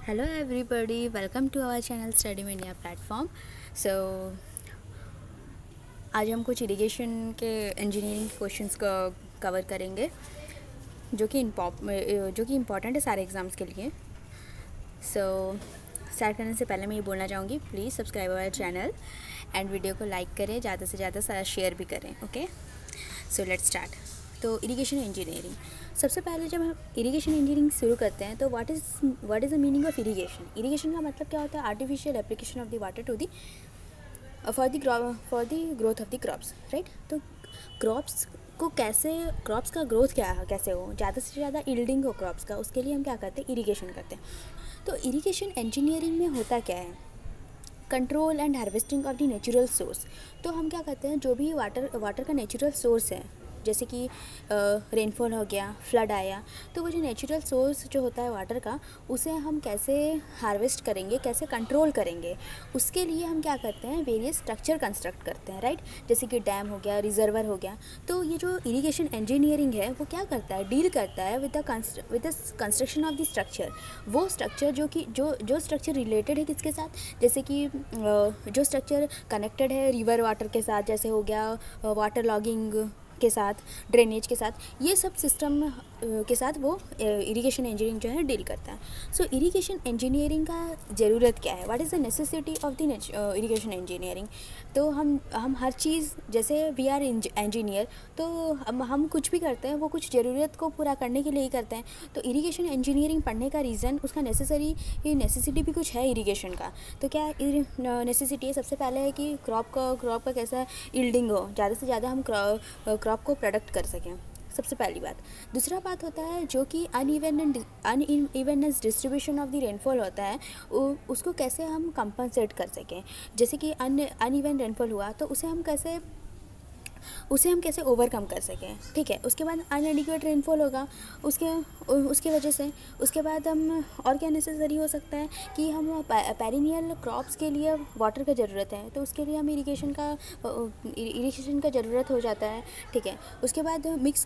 Hello everybody, welcome to our channel Study Mania platform. So आज हम कुछ irrigation के इंजीनियरिंग क्वेश्चंस का कवर करेंगे जो कि इम्पॉर्टेंट है सारे एग्ज़ाम्स के लिए. सो स्टार्ट करने से पहले मैं ये बोलना चाहूँगी, please subscribe our channel and video को लाइक करें, ज़्यादा से ज़्यादा शेयर भी करें. Okay, so let's start. तो इरिगेशन इंजीनियरिंग, सबसे पहले जब हम इरिगेशन इंजीनियरिंग शुरू करते हैं तो what is the meaning of irrigation. Irrigation का मतलब क्या होता है? Artificial application of the water to the for the growth of the crops, right. तो क्रॉप्स का ग्रोथ कैसे हो, ज़्यादा से ज़्यादा यील्डिंग हो क्रॉप्स का, उसके लिए हम क्या करते हैं? इरिगेशन करते हैं. तो इरिगेशन इंजीनियरिंग में होता क्या है? Control and harvesting of the natural source. तो हम क्या करते हैं, जो भी वाटर का नेचुरल सोर्स है, जैसे कि रेनफॉल हो गया, फ्लड आया, तो वो जो नेचुरल सोर्स जो होता है वाटर का, उसे हम कैसे हार्वेस्ट करेंगे, कैसे कंट्रोल करेंगे, उसके लिए हम क्या करते हैं? वेरियस स्ट्रक्चर कंस्ट्रक्ट करते हैं, राइट. जैसे कि डैम हो गया, रिजर्वर हो गया. तो ये जो इरिगेशन इंजीनियरिंग है वो क्या करता है? डील करता है with the construction of the structure. वो स्ट्रक्चर जो स्ट्रक्चर रिलेटेड है किसके साथ? जैसे कि जो स्ट्रक्चर कनेक्टेड है रिवर वाटर के साथ, जैसे हो गया वाटर लॉगिंग के साथ, ड्रेनेज के साथ, ये सब सिस्टम के साथ वो इरिगेशन इंजीनियरिंग जो है डील करता है. सो इरिगेशन इंजीनियरिंग का ज़रूरत क्या है? What is the necessity of the irrigation engineering. तो हम हर चीज़, जैसे वी आर इंजीनियर, तो हम कुछ भी करते हैं वो कुछ ज़रूरत को पूरा करने के लिए ही करते हैं. तो इरिगेशन इंजीनियरिंग पढ़ने का रीज़न, उसका नेसेसिटी भी कुछ है इरिगेशन का. तो क्या नेसेसिटी है? सबसे पहले है कि क्रॉप का कैसा यील्डिंग हो, ज़्यादा से ज़्यादा हम क्रॉप को प्रोडक्ट कर सकें, सबसे पहली बात. दूसरा बात होता है जो कि unevenness distribution of the rainfall होता है, उसको कैसे हम कंपनसेट कर सकें. जैसे कि अनइवन रेनफॉल हुआ तो उसे हम कैसे ओवरकम कर सकें, ठीक है. उसके बाद अनएडिक्वेट रेनफॉल होगा, उसके वजह से उसके बाद हम और क्या नेसेसरी हो सकता है कि हम पेरिनियल क्रॉप्स के लिए वाटर का ज़रूरत है, तो उसके लिए हम इरिगेशन का ज़रूरत हो जाता है, ठीक है. उसके बाद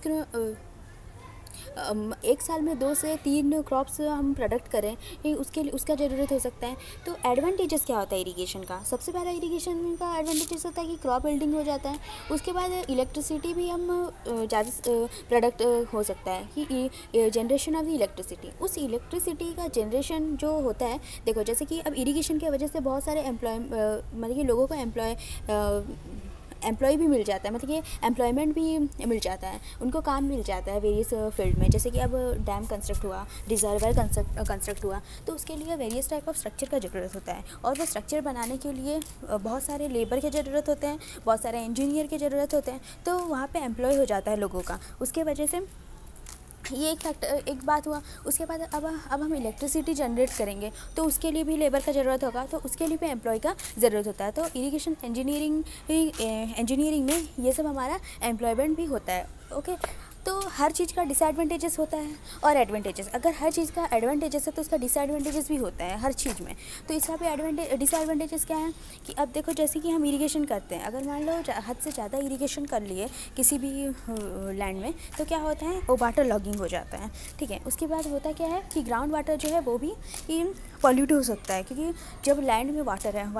एक साल में 2 से 3 क्रॉप्स हम प्रोडक्ट करें, उसका ज़रूरत हो सकता है. तो एडवांटेजेस क्या होता है इरिगेशन का? सबसे पहला इरिगेशन का एडवांटेजेस होता है कि क्रॉप बिल्डिंग हो जाता है. उसके बाद इलेक्ट्रिसिटी भी हम ज़्यादा प्रोडक्ट हो सकता है कि जनरेशन ऑफ द इलेक्ट्रिसिटी. उस इलेक्ट्रिसिटी का जनरेशन जो होता है, देखो जैसे कि अब इरिगेशन की वजह से बहुत सारे मतलब कि लोगों को एम्प्लॉय भी मिल जाता है, मतलब कि एम्प्लॉयमेंट भी मिल जाता है, उनको काम मिल जाता है वेरियस फील्ड में. जैसे कि अब डैम कंस्ट्रक्ट हुआ, रिजर्वर कंस्ट्रक्ट हुआ, तो उसके लिए वेरियस टाइप ऑफ स्ट्रक्चर का ज़रूरत होता है. और वो स्ट्रक्चर बनाने के लिए बहुत सारे लेबर के ज़रूरत होते हैं, बहुत सारे इंजीनियर के ज़रूरत होते हैं. तो वहाँ पर एम्प्लॉय हो जाता है लोगों का, उसके वजह से ये एक बात हुआ. उसके बाद अब हम इलेक्ट्रिसिटी जनरेट करेंगे तो उसके लिए भी लेबर का ज़रूरत होगा, तो उसके लिए भी एम्प्लॉय का ज़रूरत होता है. तो इरिगेशन इंजीनियरिंग में ये सब हमारा एम्प्लॉयमेंट भी होता है. ओके, तो हर चीज़ का डिसएडवांटेजेस होता है और एडवांटेजेस. अगर हर चीज़ का एडवांटेजेस है तो उसका डिसएडवांटेजेस भी होता है हर चीज़ में. तो इसका भी डिसएडवांटेजेस क्या है कि अब देखो, जैसे कि हम इरिगेशन करते हैं, अगर मान लो हद से ज़्यादा इरिगेशन कर लिए किसी भी लैंड में, तो क्या होता है? वो वाटर लॉगिंग हो जाता है, ठीक है. उसके बाद होता क्या है कि ग्राउंड वाटर जो है वो भी पॉल्यूट हो सकता है, क्योंकि जब लैंड में वाटर है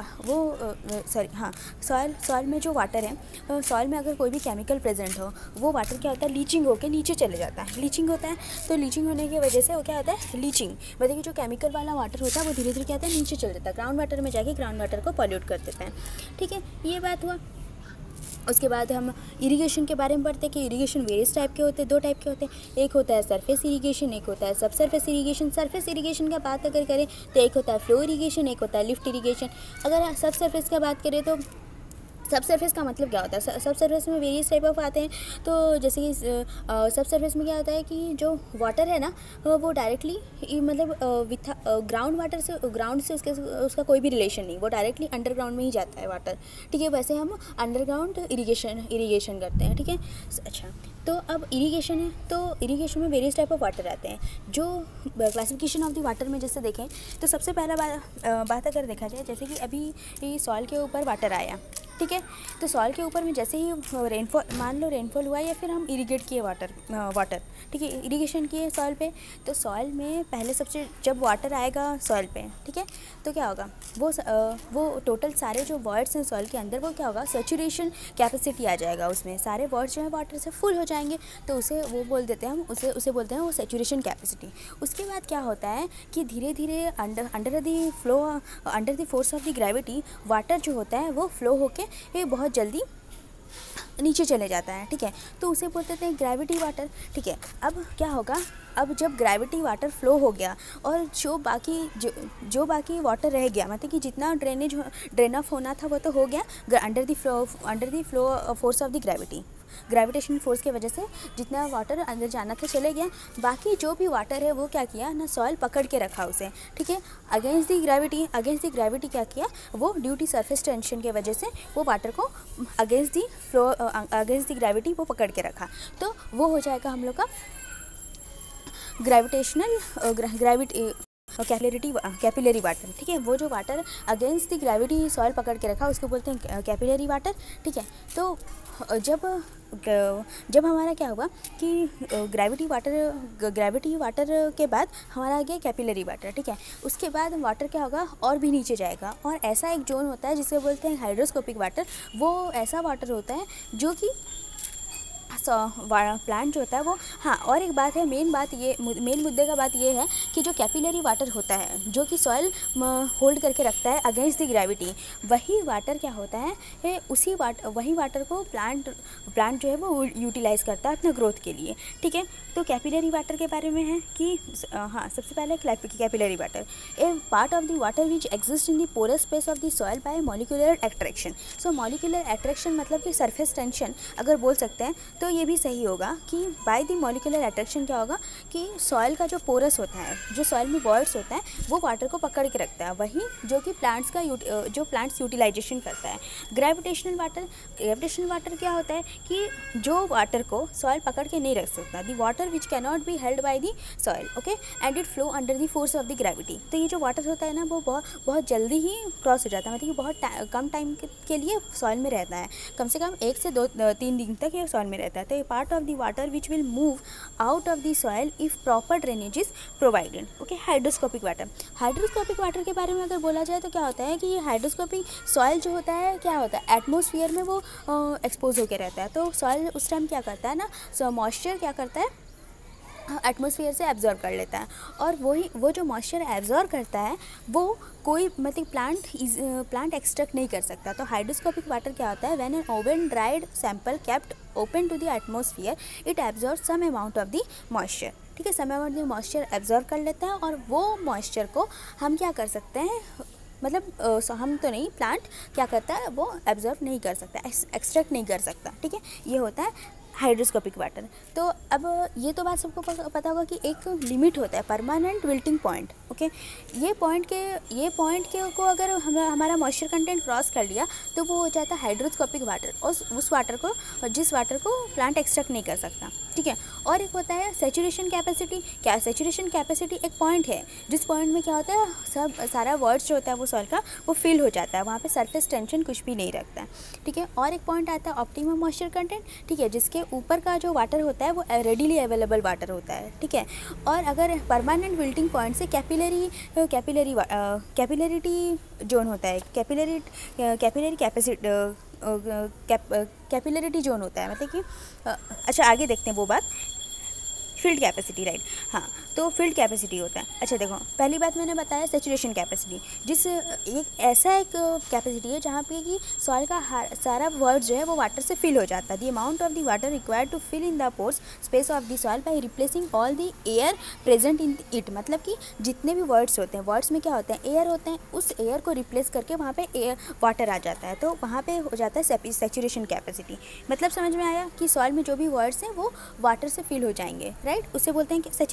सॉइल में जो वाटर है, सॉइल में अगर कोई भी केमिकल प्रेजेंट हो, वो वाटर क्या होता है? लीचिंग होकर नीचे चले जाता है. लीचिंग होता है, तो लीचिंग होने की वजह से वो क्या होता है? लीचिंग मतलब कि जो केमिकल वाला वाटर होता है वो धीरे धीरे क्या होता है? नीचे चल जाता है, ग्राउंड वाटर में जाके ग्राउंड वाटर को पॉल्यूट कर देता है, ठीक है. ये बात हुआ. उसके बाद हम इरिगेशन के बारे में पढ़ते हैं कि इरिगेशन वेरियस टाइप के होते हैं, 2 टाइप के होते हैं. एक होता है सरफेस इरिगेशन, एक होता है सब सरफेस इरिगेशन. सरफेस इरिगेशन का बात अगर करें तो एक होता है फ्लो इरिगेशन, एक होता है लिफ्ट इरिगेशन. अगर सब सरफेस का बात करें तो सब सरफेस का मतलब क्या होता है? सब सरफेस में वेरियस टाइप ऑफ आते हैं. तो जैसे कि सब सरफेस में क्या होता है कि जो वाटर है ना, वो डायरेक्टली मतलब ग्राउंड से उसका कोई भी रिलेशन नहीं, वो डायरेक्टली अंडरग्राउंड में ही जाता है वाटर, ठीक है. वैसे हम अंडरग्राउंड इरिगेशन करते हैं, ठीक है. अच्छा, तो अब इरिगेशन है, तो इरिगेशन में वेरियस टाइप ऑफ वाटर आते हैं. जो क्लासिफिकेशन ऑफ द वाटर में जैसे देखें तो सबसे पहला बात अगर देखा जाए, जैसे कि अभी सॉइल के ऊपर वाटर आया, ठीक है। तो सॉइल के ऊपर में जैसे ही रेनफॉल, मान लो रेनफॉल हुआ या फिर हम इरीगेट किए वाटर, ठीक है, इरीगेशन किए सॉइल पे, तो सॉइल में पहले सबसे जब वाटर आएगा सॉइल पे, ठीक है, तो क्या होगा, वो टोटल सारे जो वर्ड्स हैं सॉइल के अंदर, वो क्या होगा, सेचुरेशन कैपेसिटी आ जाएगा, उसमें सारे वर्ड्स जो है वाटर से फुल हो जाएंगे, तो उसे वो बोल देते हैं, हम उसे बोलते हैं वो सेचुरेशन कैपेसिटी। उसके बाद क्या होता है कि धीरे धीरे under the force of the gravity water जो होता है वो फ्लो होके ये बहुत जल्दी नीचे चले जाता है, ठीक है, तो उसे बोलते हैं ग्रेविटी वाटर, ठीक है। अब क्या होगा, अब जब ग्रेविटी वाटर फ्लो हो गया और जो बाकी वाटर रह गया, मतलब कि जितना ड्रेन ऑफ होना था वो तो हो गया under the flow force of the gravitational force की वजह से जितना वाटर अंदर जाना था चले गया, बाकी जो भी वाटर है वो क्या किया ना, सॉइल पकड़ के रखा उसे, ठीक है, अगेंस्ट द ग्रेविटी क्या किया, वो ड्यू टू सरफेस टेंशन की वजह से वो वाटर को अगेंस्ट द ग्रेविटी वो पकड़ के रखा, तो वो हो जाएगा हम लोग का कैपिलरी वाटर, ठीक है। वो जो water against the gravity soil पकड़ के रखा उसको बोलते हैं कैपिलरी वाटर, ठीक है। तो जब हमारा क्या हुआ कि ग्रेविटी वाटर के बाद हमारा आ गया कैपिलरी वाटर, ठीक है। उसके बाद वाटर क्या होगा, और भी नीचे जाएगा, और ऐसा एक जोन होता है जिसे बोलते हैं हाइड्रोस्कोपिक वाटर। वो ऐसा वाटर होता है जो कि प्लांट जो होता है वो, हाँ, और एक बात है, मेन मुद्दे का बात ये है कि जो कैपिलरी वाटर होता है जो कि सॉइल होल्ड करके रखता है अगेंस्ट द ग्रेविटी, वही वाटर क्या होता है, वही वाटर को प्लांट जो है वो यूटिलाइज़ करता है अपना ग्रोथ के लिए, ठीक है। तो कैपिलरी वाटर के बारे में है कि हाँ, सबसे पहले capillary water a part of the water which exist in the porous space of the soil by molecular attraction. So molecular attraction मतलब कि सरफेस टेंशन अगर बोल सकते हैं तो ये भी सही होगा कि बाय द मॉलिक्यूलर अट्रैक्शन क्या होगा कि सॉइल का जो पोरस होता है, जो सॉइल में वॉइड्स होता है, वो वाटर को पकड़ के रखता है, वही जो कि प्लांट्स यूटिलाइजेशन करता है। ग्रेविटेशनल वाटर क्या होता है कि जो वाटर को सॉइल पकड़ के नहीं रख सकता, the water which cannot be held by the soil, okay, and it flow under the force of the gravity. तो ये जो वाटर होता है ना वो बहुत जल्दी ही क्रॉस हो जाता है, मतलब कि बहुत कम टाइम के लिए सॉइल में रहता है, कम से कम 1 से 3 दिन तक ये सॉइल में रहता है। तो ये part of the water which will move out of the soil if proper drainage is provided, okay. Hydroscopic water के बारे में अगर बोला जाए तो क्या होता है कि हाइड्रोस्कोपिक सॉइल जो होता है क्या होता है, एटमॉस्फेयर में वो एक्सपोज होकर रहता है, तो सॉइल उस टाइम क्या करता है ना, मॉइस्चर क्या करता है, एटमॉस्फेयर से एब्जॉर्ब कर लेता है, और वो जो मॉइस्चर एब्जॉर्ब करता है वो कोई मतलब प्लांट एक्सट्रैक्ट नहीं कर सकता। तो हाइड्रोस्कोपिक वाटर क्या होता है, when an oven dried sample kept open to the atmosphere it absorb some amount of the moisture, ठीक है, some amount of moisture absorb कर लेता है, और वो मॉइस्चर को हम क्या कर सकते हैं, मतलब हम तो नहीं, प्लांट क्या करता है वो एब्जॉर्ब नहीं कर सकता, एक्सट्रैक्ट नहीं कर सकता, ठीक है। ये होता है हाइड्रोस्कोपिक वाटर। तो अब ये तो बात सबको पता होगा कि एक लिमिट होता है, परमानेंट विल्टिंग पॉइंट, ओके। ये पॉइंट के को अगर हमारा मॉइस्चर कंटेंट क्रॉस कर लिया तो वो हो जाता है हाइड्रोस्कोपिक वाटर, और जिस वाटर को प्लांट एक्सट्रैक्ट नहीं कर सकता, ठीक है। और एक होता है सेचुरेशन कैपेसिटी एक पॉइंट है जिस पॉइंट में क्या होता है, सारा वर्ड्स जो होता है वो सॉइल का वो फिल हो जाता है, वहाँ पे सरफेस टेंशन कुछ भी नहीं रखता है, ठीक है। और एक पॉइंट आता है ऑप्टिमम मॉइस्चर कंटेंट, ठीक है, जिसके ऊपर का जो वाटर होता है वो रेडीली अवेलेबल वाटर होता है, ठीक है। और अगर परमानेंट विल्टिंग पॉइंट से कैपिलरिटी जोन होता है, कैपिलरिटी जोन होता है, मतलब कि अच्छा आगे देखते हैं वो बात, फील्ड कैपेसिटी, राइट, हाँ, तो फील्ड कैपेसिटी होता है। अच्छा देखो, पहली बात मैंने बताया सेचुरेशन कैपेसिटी, एक कैपेसिटी है जहाँ पे कि सॉइल का सारा वर्ड जो है वो वाटर से फिल हो जाता है। The amount of the water required to fill in the pores space of the soil by replacing all the air present in it, मतलब कि जितने भी वर्ड्स होते हैं, वर्ड्स में क्या होते हैं, एयर होते हैं, उस एयर को रिप्लेस करके वहाँ पे एयर वाटर आ जाता है, तो वहाँ पे हो जाता है सेचुरेशन कैपेसिटी। मतलब समझ में आया कि सॉइल में जो भी वर्ड्स हैं वो वाटर से फिल हो जाएंगे, राइट, उसे बोलते हैं कि सेचुरेशन कैपेसिटी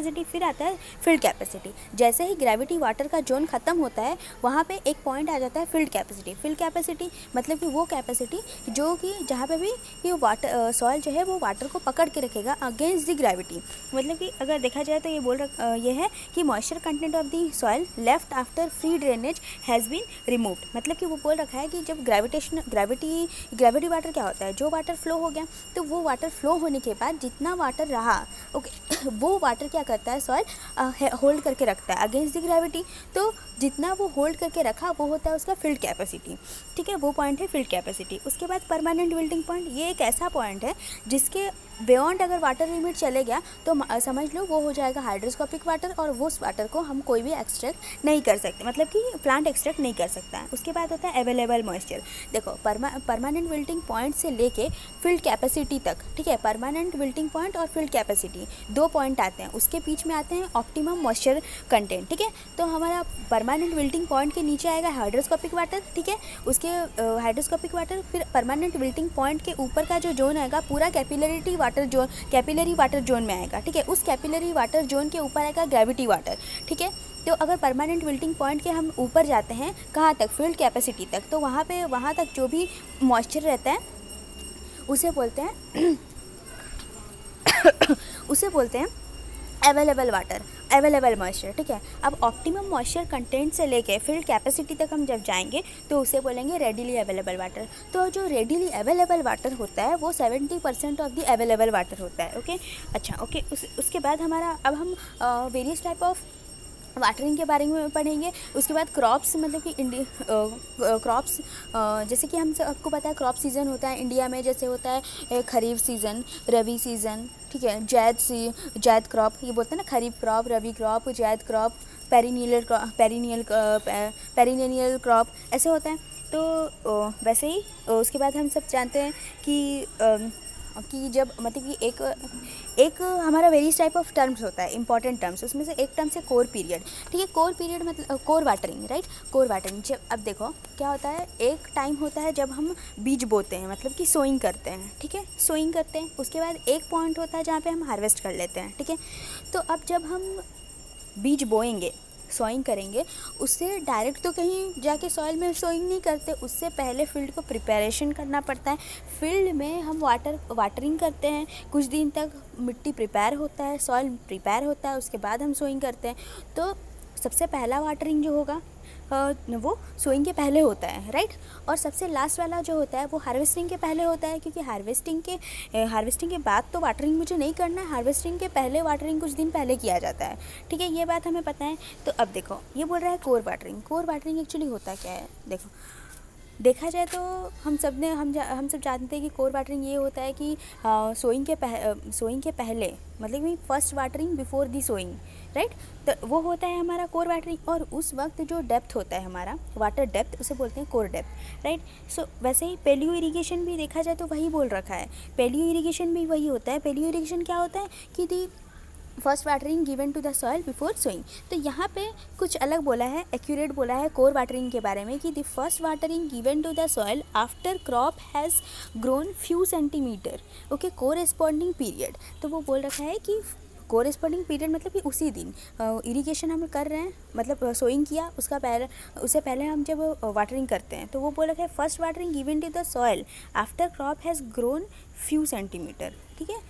कैपेसिटी, फिर आता है फील्ड कैपेसिटी। जैसे ही ग्रेविटी वाटर का जोन ख़त्म होता है वहाँ पे एक पॉइंट आ जाता है फील्ड कैपेसिटी। फील्ड कैपेसिटी मतलब कि वो कैपेसिटी जो कि जहाँ पे भी ये वाटर सॉइल जो है वो वाटर को पकड़ के रखेगा अगेंस्ट द ग्रेविटी। मतलब कि अगर देखा जाए तो ये है कि moisture content of the soil left after free drainage has been removed. मतलब कि वो बोल रखा है कि जब ग्रेविटी वाटर क्या होता है, जो वाटर फ्लो हो गया तो वो वाटर फ्लो होने के बाद जितना वाटर रहा ओके वो वाटर क्या करता है सॉइल होल्ड करके रखता है अगेंस्ट द ग्रेविटी। तो जितना वो होल्ड करके रखा वो होता है उसका फील्ड कैपेसिटी। ठीक है, वो पॉइंट है फील्ड कैपेसिटी। उसके बाद परमानेंट विल्टिंग पॉइंट, ये एक ऐसा पॉइंट है जिसके बियॉन्ड अगर वाटर लिमिट चले गया तो समझ लो वो हो जाएगा हाइड्रोस्कोपिक वाटर, और वो उस वाटर को हम कोई भी एक्सट्रैक्ट नहीं कर सकते, मतलब कि प्लांट एक्सट्रैक्ट नहीं कर सकता है। उसके बाद होता है अवेलेबल मॉइस्चर। देखो परमानेंट विल्टिंग पॉइंट से लेके फील्ड कैपेसिटी तक, ठीक है, परमानेंट विल्टिंग पॉइंट और फील्ड कैपेसिटी 2 पॉइंट आते हैं, उसके बीच में आते हैं ऑप्टिमम मॉइस्चर कंटेंट। ठीक है, तो हमारा परमानेंट विल्टिंग पॉइंट के नीचे आएगा हाइड्रोस्कोपिक वाटर। ठीक है, उसके हाइड्रोस्कोपिक वाटर, फिर परमानेंट विल्टिंग पॉइंट के ऊपर का जो जोन आएगा पूरा कैपिलरी वाटर जोन में आएगा। ठीक है, उस कैपिलरी वाटर जोन के ऊपर आएगा ग्रेविटी वाटर। ठीक है, तो अगर परमानेंट विल्टिंग पॉइंट के हम ऊपर जाते हैं कहाँ तक, फील्ड कैपेसिटी तक, तो वहाँ तक जो भी मॉइस्चर रहता है उसे बोलते हैं उसे बोलते हैं अवेलेबल वाटर, अवेलेबल मॉइस्चर। ठीक है, अब ऑप्टिमम मॉइस्चर कंटेंट से लेके फील्ड कैपेसिटी तक हम जब जाएंगे तो उसे बोलेंगे रेडिली अवेलेबल वाटर। तो जो रेडिली अवेलेबल वाटर होता है वो 70% ऑफ द अवेलेबल वाटर होता है। ओके, अच्छा ओके, उसके बाद हमारा अब हम वेरियस टाइप ऑफ वाटरिंग के बारे में पढ़ेंगे। उसके बाद क्रॉप्स, मतलब कि क्रॉप्स जैसे कि हम सबको पता है क्रॉप सीज़न होता है इंडिया में, जैसे होता है खरीफ सीज़न, रबी सीज़न, ठीक है, जैद क्रॉप, ये बोलते हैं ना, kharif crop, rabi crop, zaid crop, perennial crop, ऐसे होता है। तो वैसे ही उसके बाद हम सब जानते हैं कि जब मतलब कि एक हमारा वेरियस टाइप ऑफ टर्म्स होता है, इंपॉर्टेंट टर्म्स, उसमें से एक टर्म्स है कोर पीरियड। ठीक है, कोर पीरियड मतलब kor watering, right, kor watering. जब अब देखो क्या होता है, एक टाइम होता है जब हम बीज बोते हैं, मतलब कि सोइंग करते हैं। ठीक है, सोइंग करते हैं, उसके बाद एक पॉइंट होता है जहाँ पे हम हार्वेस्ट कर लेते हैं। ठीक है, तो अब जब हम बीज बोएंगे, सोइंग करेंगे, उससे डायरेक्ट तो कहीं जाके सॉइल में सोइंग नहीं करते, उससे पहले फील्ड को प्रिपरेशन करना पड़ता है। फील्ड में हम वाटरिंग करते हैं, कुछ दिन तक मिट्टी प्रिपेयर होता है, सॉइल प्रिपेयर होता है, उसके बाद हम सोइंग करते हैं। तो सबसे पहला वाटरिंग जो होगा वो सोइंग के पहले होता है, राइट, और सबसे लास्ट वाला जो होता है वो हार्वेस्टिंग के पहले होता है, क्योंकि हार्वेस्टिंग के बाद तो वाटरिंग मुझे नहीं करना है, हार्वेस्टिंग के पहले वाटरिंग कुछ दिन पहले किया जाता है। ठीक है, ये बात हमें पता है। तो अब देखो ये बोल रहा है कोर वाटरिंग एक्चुअली होता क्या है। देखो देखा जाए तो हम सब जानते हैं कि कोर वाटरिंग ये होता है कि सोइंग के पहले, मतलब कि first watering before the sowing, right, तो वो होता है हमारा कोर वाटरिंग। और उस वक्त जो डेप्थ होता है हमारा वाटर डेप्थ, उसे बोलते हैं कोर डेप्थ, राइट। सो वैसे ही पेलियो इरिगेशन भी देखा जाए तो वही बोल रखा है, पेलियो इरिगेशन भी वही होता है। पेलियो इरिगेशन क्या होता है कि the first watering given to the soil before sowing. तो यहाँ पे कुछ अलग बोला है, एक्यूरेट बोला है कोर वाटरिंग के बारे में कि the first watering given to the soil after crop has grown few centimetre, okay, corresponding period. तो वो बोल रखा है कि कोरेस्पॉन्डिंग पीरियड मतलब कि उसी दिन इरिगेशन हम कर रहे हैं, मतलब सोइंग किया उससे पहले हम जब वाटरिंग करते हैं, तो वो बोल रखा है first watering given to the soil after crop has grown few centimetre. ठीक है,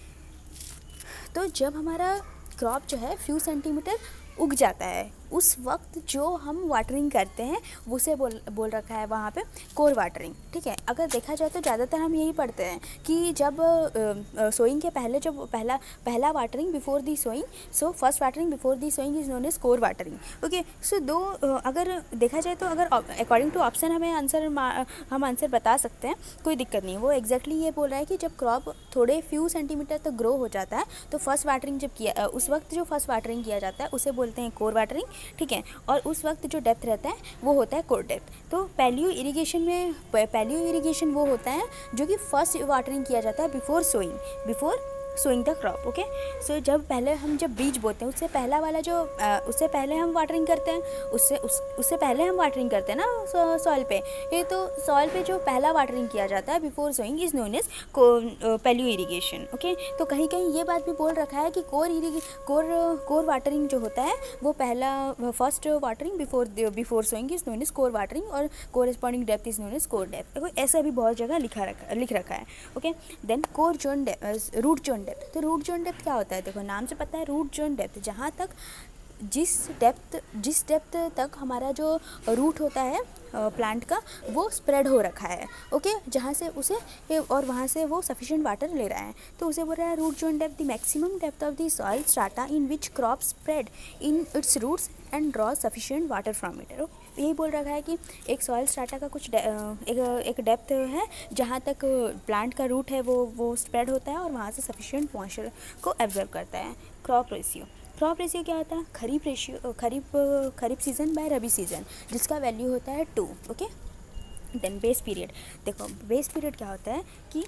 तो जब हमारा क्रॉप जो है फ्यू सेंटीमीटर उग जाता है, उस वक्त जो हम वाटरिंग करते हैं उसे बोल रखा है वहाँ पे कोर वाटरिंग। ठीक है, अगर देखा जाए तो ज़्यादातर हम यही पढ़ते हैं कि जब सोइंग के पहले जब पहला watering before the sowing, so first watering before the sowing is known as kor watering. Okay, so अगर देखा जाए तो अगर अकॉर्डिंग टू ऑप्शन हम आंसर बता सकते हैं, कोई दिक्कत नहीं। वो एग्जैक्टली ये बोल रहा है कि जब क्रॉप थोड़े फ्यू सेंटीमीटर तक ग्रो हो जाता है तो फर्स्ट वाटरिंग जब किया, उस वक्त जो फर्स्ट वाटरिंग किया जाता है उसे बोलते हैं कोर वाटरिंग। ठीक है, और उस वक्त जो डेप्थ रहता है वो होता है कोर डेप्थ। तो पैलियो इरिगेशन वो होता है जो कि फर्स्ट वाटरिंग किया जाता है before sowing, before sowing the crop. Okay, so जब बीज बोते हैं उससे पहला वाला जो उससे पहले हम वाटरिंग करते हैं, उससे पहले हम वाटरिंग करते हैं ना सॉइल पे। ये तो सॉइल पे जो पहला वाटरिंग किया जाता है before sowing is known as paleo irrigation. Okay, तो कहीं कहीं ये बात भी बोल रखा है कि कोर वाटरिंग जो होता है वो पहला first watering before sowing is known as kor watering और corresponding depth is known as kor depth. ऐसा भी बहुत जगह लिख रखा है। Okay, then kor zone root zone depth. तो रूट जोन डेप्थ क्या होता है? देखो नाम से पता है, रूट जोन डेप्थ जहाँ तक जिस डेप्थ तक हमारा जो रूट होता है प्लांट का वो स्प्रेड हो रखा है। ओके, जहाँ से उसे और वहाँ से वो सफिशिएंट वाटर ले रहा है, तो उसे बोल रहा है root zone depth the maximum depth of the soil strata in which crop spread in its roots and draw sufficient water from it. यही बोल रखा है कि एक सॉइल स्ट्राटा का कुछ एक डेप्थ है जहाँ तक प्लांट का रूट है वो स्प्रेड होता है और वहाँ से सफिशिएंट मॉइस्चर को एब्जॉर्ब करता है। क्रॉप रेशियो क्या होता है? Kharif season by rabi season, जिसका वैल्यू होता है 2। Okay, then base period. देखो बेस पीरियड क्या होता है कि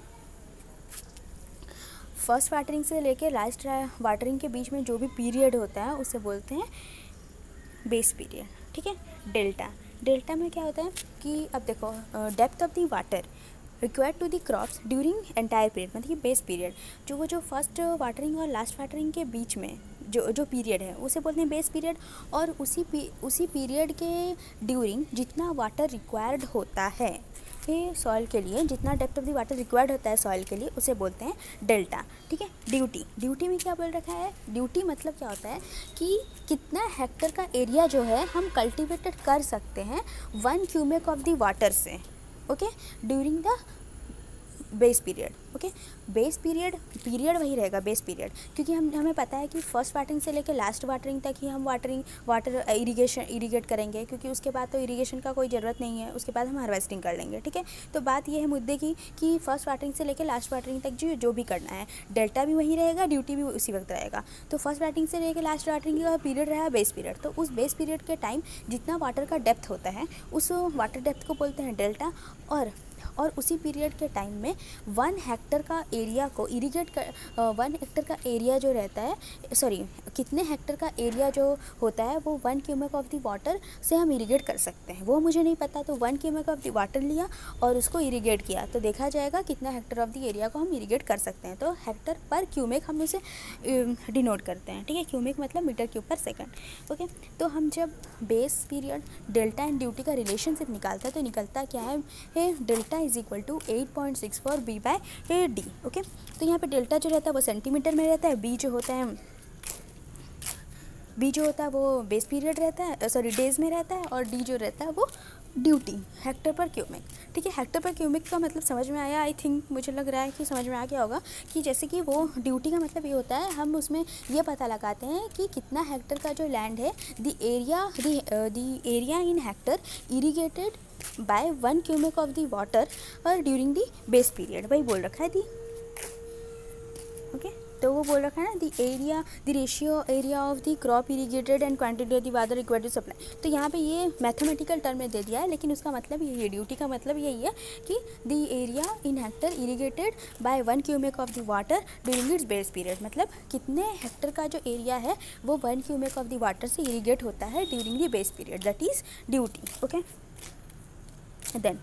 फर्स्ट वाटरिंग से लेकर लास्ट वाटरिंग के बीच में जो भी पीरियड होता है उसे बोलते हैं बेस पीरियड। ठीक है, डेल्टा में क्या होता है कि अब देखो depth of the water required to the crops during entire period, मतलब कि बेस पीरियड जो फर्स्ट वाटरिंग और लास्ट वाटरिंग के बीच में जो पीरियड है उसे बोलते हैं बेस पीरियड। और उसी पीरियड के ड्यूरिंग जितना वाटर रिक्वायर्ड होता है ये सॉइल के लिए, जितना depth of the water required होता है सॉइल के लिए, उसे बोलते हैं डेल्टा। ठीक है, ड्यूटी में क्या बोल रखा है? ड्यूटी मतलब क्या होता है कि कितना हेक्टर का एरिया जो है हम कल्टिवेटेड कर सकते हैं 1 क्यूबिक ऑफ द वाटर से। Okay, during the base period. Okay, base period वही रहेगा बेस पीरियड, क्योंकि हमें पता है कि फर्स्ट वाटरिंग से लेकर लास्ट वाटरिंग तक ही हम वाटर इरीगेट करेंगे, क्योंकि उसके बाद तो इरीगेशन का कोई ज़रूरत नहीं है, उसके बाद हम हार्वेस्टिंग कर लेंगे। ठीक है, तो बात ये है मुद्दे की कि फर्स्ट वाटरिंग से लेकर लास्ट वाटरिंग तक जो भी करना है, डेल्टा भी वही रहेगा, ड्यूटी भी उसी वक्त रहेगा। तो फर्स्ट वाटरिंग से लेकर लास्ट वाटरिंग का पीरियड रहा बेस पीरियड, तो उस बेस पीरियड के टाइम जितना वाटर का डेप्थ होता है उस वाटर डेप्थ को बोलते हैं डेल्टा। और उसी पीरियड के टाइम में 1 हेक्टर का एरिया को 1 हेक्टर का एरिया जो रहता है, कितने हेक्टर का एरिया जो होता है वो 1 क्यूबिक ऑफ द वाटर से हम इरीगेट कर सकते हैं, वो मुझे नहीं पता। तो 1 क्यूबिक ऑफ द वाटर लिया और उसको इरीगेट किया, तो देखा जाएगा कितना हेक्टर ऑफ द एरिया को हम इरीगेट कर सकते हैं। तो हेक्टर पर क्यूबिक हम उसे डिनोट करते हैं। ठीक है, क्यूबिक मतलब metre cube per second. Okay, तो हम जब base period delta and duty का रिलेशनशिप निकालता है तो निकलता क्या है? Delta is equal to 8.64 B by D. Okay, तो यहाँ पे डेल्टा जो रहता है वो सेंटीमीटर में रहता है, बी जो होता है वो बेस पीरियड रहता है, डेज में रहता है, और डी जो रहता है वो ड्यूटी हेक्टर पर क्यूबिक। ठीक है, हेक्टर पर क्यूबिक का मतलब समझ में आया? आई थिंक मुझे लग रहा है कि समझ में आ गया होगा कि जैसे कि वो ड्यूटी का मतलब ये होता है, हम उसमें ये पता लगाते हैं कि कितना हेक्टर का जो लैंड है, the area in hectare irrigated by 1 cubic of the water और ड्यूरिंग द बेस पीरियड, वही बोल रखा है दी। ओके, तो वो बोल रखा है ना the ratio area of the crop irrigated and quantity of the water required to supply. तो यहाँ पे ये मैथमेटिकल टर्म में दे दिया है, लेकिन उसका मतलब यही है, ड्यूटी का मतलब यही है कि the area in hectare irrigated by 1 cubic of the water during its base period, मतलब कितने हेक्टर का जो एरिया है वो 1 क्यूबिक ऑफ द वाटर से इरीगेट होता है during the base period, that is duty. Okay, then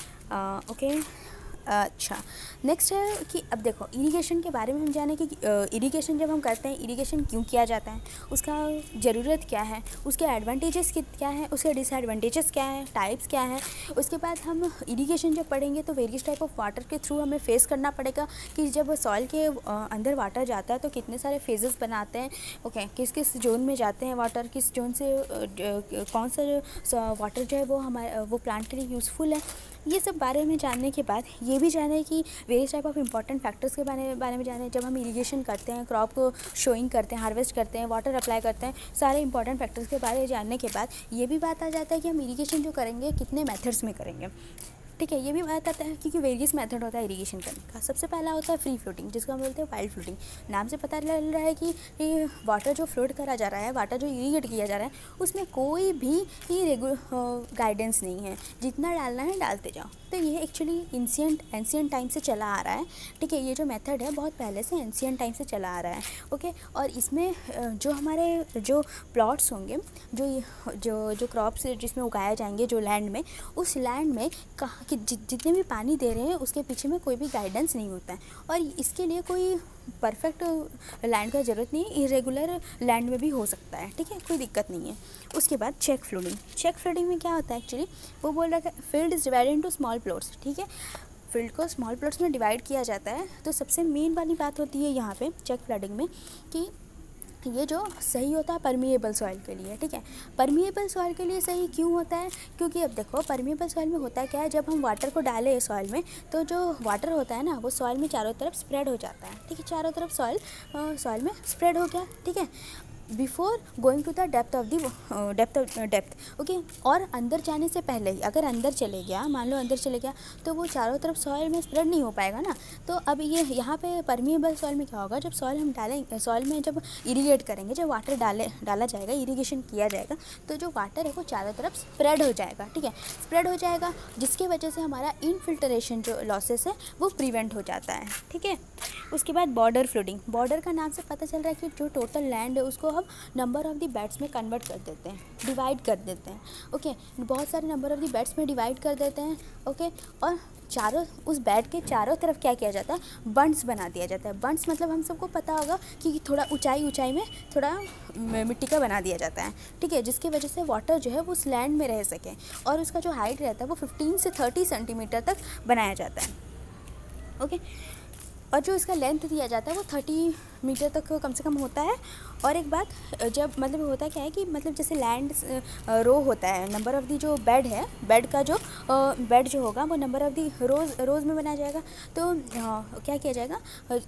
अच्छा, नेक्स्ट है कि अब देखो इरिगेशन के बारे में हम जाने कि इरिगेशन जब हम करते हैं, इरिगेशन क्यों किया जाता है, उसका ज़रूरत क्या है, उसके एडवांटेजेस क्या हैं, उसके डिसएडवांटेजेस क्या हैं, टाइप्स क्या हैं। उसके बाद हम इरिगेशन जब पढ़ेंगे तो वेरियस टाइप ऑफ वाटर के थ्रू हमें फेस करना पड़ेगा कि जब सॉइल के अंदर वाटर जाता है तो कितने सारे फेजेस बनाते हैं। ओके, किस किस जोन में जाते हैं वाटर, किस जोन से कौन सा वाटर जो है वो प्लांट के लिए यूज़फुल है। ये सब बारे में जानने के बाद ये भी जाने कि various type of important factors के बारे में जाने, जब हम इरिगेशन करते हैं, क्रॉप को शोइंग करते हैं, हार्वेस्ट करते हैं, वाटर अप्लाई करते हैं, सारे इंपॉर्टेंट फैक्टर्स के बारे में जानने के बाद ये भी बात आ जाता है कि हम इरिगेशन जो करेंगे कितने मेथड्स में करेंगे। ठीक है, ये भी बात आता है क्योंकि वेरियस मेथड होता है इरिगेशन करने का। सबसे पहला होता है फ्री फ्लोटिंग, जिसको हम बोलते हैं वाइल्ड फ्लोटिंग। नाम से पता चल रहा है कि ये वाटर जो फ्लोट करा जा रहा है, वाटर जो इरीगेट किया जा रहा है, उसमें कोई भी गाइडेंस नहीं है, जितना डालना है डालते जाओ। तो ये एक्चुअली एंशियंट टाइम से चला आ रहा है, ठीक है। ये जो मेथड है बहुत पहले से एंशियंट टाइम से चला आ रहा है, ओके। और इसमें जो हमारे जो प्लॉट्स होंगे, जो क्रॉप्स जिसमें उगाए जाएंगे जो लैंड में, उस लैंड में कहाँ कि जितने भी पानी दे रहे हैं उसके पीछे में कोई भी गाइडेंस नहीं होता है, और इसके लिए कोई परफेक्ट लैंड का ज़रूरत नहीं है, इरेगुलर लैंड में भी हो सकता है, ठीक है, कोई दिक्कत नहीं है। उसके बाद चेक फ्लोडिंग में क्या होता है एक्चुअली, वो बोल रहा है field is divided into small plots, ठीक है। फील्ड को स्मॉल प्लॉट्स में डिवाइड किया जाता है। तो सबसे मेन वाली बात होती है यहाँ पे चेक फ्लडिंग में कि ये जो सही होता है परमिएबल सॉइल के लिए, ठीक है। परमिएबल सॉइल के लिए सही क्यों होता है, क्योंकि अब देखो परमिएबल सॉइल में होता क्या है, जब हम वाटर को डालें सॉइल में तो जो वाटर होता है ना वो सॉइल में चारों तरफ स्प्रेड हो जाता है, ठीक है। चारों तरफ सॉइल में स्प्रेड हो गया, ठीक है, before going to the depth, okay. और अंदर जाने से पहले ही अगर अंदर चले गया, मान लो अंदर चले गया, तो वो चारों तरफ सॉइल में स्प्रेड नहीं हो पाएगा ना। तो अब ये यहाँ पे परमिएबल सॉइल में क्या होगा, जब सॉइल हम डालें, सॉइल में जब इरीगेट करेंगे, जब वाटर डाला जाएगा, इरीगेशन किया जाएगा, तो जो वाटर है वो चारों तरफ स्प्रेड हो जाएगा, ठीक है, स्प्रेड हो जाएगा, जिसकी वजह से हमारा इनफिल्ट्रेशन जो लॉसेस है वो प्रिवेंट हो जाता है, ठीक है। उसके बाद बॉर्डर फ्लोडिंग, बॉर्डर का नाम से पता चल रहा है कि जो टोटल लैंड है उसको हम नंबर ऑफ़ द बेड्स में कन्वर्ट कर देते हैं, डिवाइड कर देते हैं, ओके। बहुत सारे नंबर ऑफ़ द बेड्स में डिवाइड कर देते हैं, ओके। और चारों उस बेड के चारों तरफ क्या किया जाता है, बंड्स बना दिया जाता है। बंड्स मतलब हम सबको पता होगा कि थोड़ा ऊंचाई में थोड़ा मिट्टी का बना दिया जाता है, ठीक है, जिसकी वजह से वाटर जो है वो उस लैंड में रह सके। और उसका जो हाइट रहता है वो 15 से 30 सेंटीमीटर तक बनाया जाता है, ओके। और जो इसका लेंथ दिया जाता है वो 30 मीटर तक कम से कम होता है। और एक बात, जब मतलब होता क्या है कि मतलब जैसे लैंड रो होता है, नंबर ऑफ़ दी जो बेड है, बेड का जो बेड जो होगा वो नंबर ऑफ़ दी रोज़ में बनाया जाएगा। तो क्या किया जाएगा,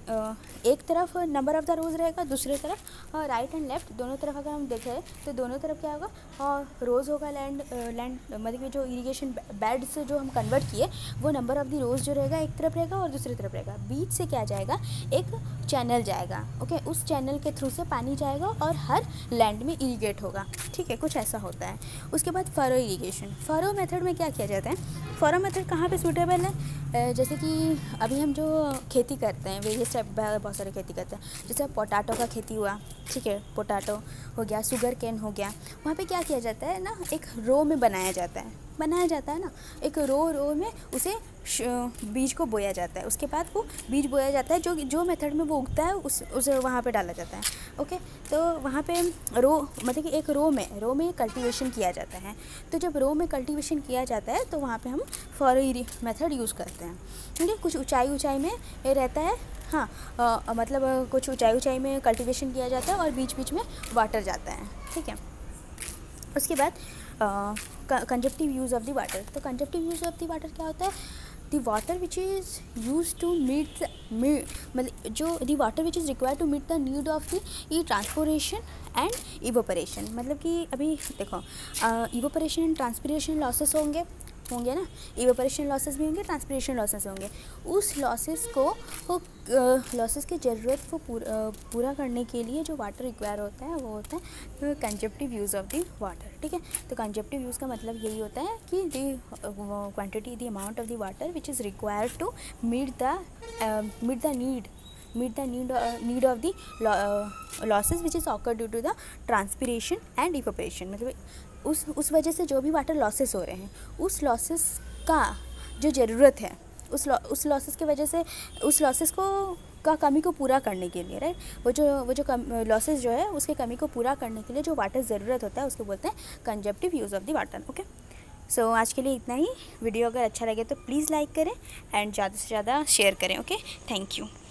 एक तरफ नंबर ऑफ़ द रोज़ रहेगा, दूसरी तरफ राइट एंड लेफ्ट दोनों तरफ अगर हम देखें तो दोनों तरफ क्या होगा, रोज़ होगा, लैंड मतलब जो इरीगेशन बेड से जो हम कन्वर्ट किए वो नंबर ऑफ़ दी रोज़ जो रहेगा एक तरफ रहेगा और दूसरी तरफ रहेगा। बीच से क्या जाएगा, एक चैनल जाएगा, ओके। उस चैनल के थ्रू से पानी जाएगा और हर लैंड में इरीगेट होगा, ठीक है, कुछ ऐसा होता है। उसके बाद फरो इरीगेशन, फरो मेथड में क्या किया जाता है, फरो मेथड कहाँ पे सूटेबल है, जैसे कि अभी हम जो खेती करते हैं, वेरियस टाइप बहुत सारे खेती करते हैं, जैसे पोटैटो का खेती हुआ, ठीक है, पोटैटो हो गया, शुगर केन हो गया, वहाँ पे क्या किया जाता है ना, एक रो में बनाया जाता है ना, एक रो में उसे बीज को बोया जाता है। उसके बाद वो बीज बोया जाता है, जो मेथड में वो उगता है उसे वहाँ पे डाला जाता है, ओके। तो वहाँ पे रो मतलब कि एक रो में कल्टीवेशन किया जाता है। तो जब रो में कल्टीवेशन किया जाता है तो वहाँ पे हम फरो मेथड यूज़ करते हैं, ठीक है। कुछ ऊंचाई में रहता है, हाँ, मतलब कुछ ऊंचाई में कल्टीवेशन किया जाता है और बीच में वाटर जाता है, ठीक है। उसके बाद consumptive use of the water, तो consumptive use of the water क्या होता है, the water which is used to meet मतलब जो the water which is required to meet the need of the ई ट्रांसपोरेशन एंड इवोपरेशन। मतलब कि अभी देखो, इवोपरेशन एंड ट्रांसपिरेशन लॉसेस होंगे ना, इवेपोरेशन लॉसेस भी होंगे, ट्रांसपिरेशन लॉसेस होंगे। उस लॉसेस की ज़रूरत को पूरा करने के लिए जो वाटर रिक्वायर होता है वो होता है consumptive use of the water, ठीक है। तो कंजप्टिव यूज़ का मतलब यही होता है कि the quantity, the amount of the water which is required to meet the need of the losses which is occur due to the transpiration and evaporation. मतलब उस वजह से जो भी वाटर लॉसेस हो रहे हैं, उस लॉसेस का जो ज़रूरत है, उस लॉसेस की वजह से उस लॉसेस का कमी को पूरा करने के लिए, राइट, वो जो लॉसेस जो है उसके कमी को पूरा करने के लिए जो वाटर ज़रूरत होता है उसको बोलते हैं consumptive use of the water, okay. So आज के लिए इतना ही। वीडियो अगर अच्छा लगे तो प्लीज़ लाइक करें एंड ज़्यादा से ज़्यादा शेयर करें, ओके। Thank you.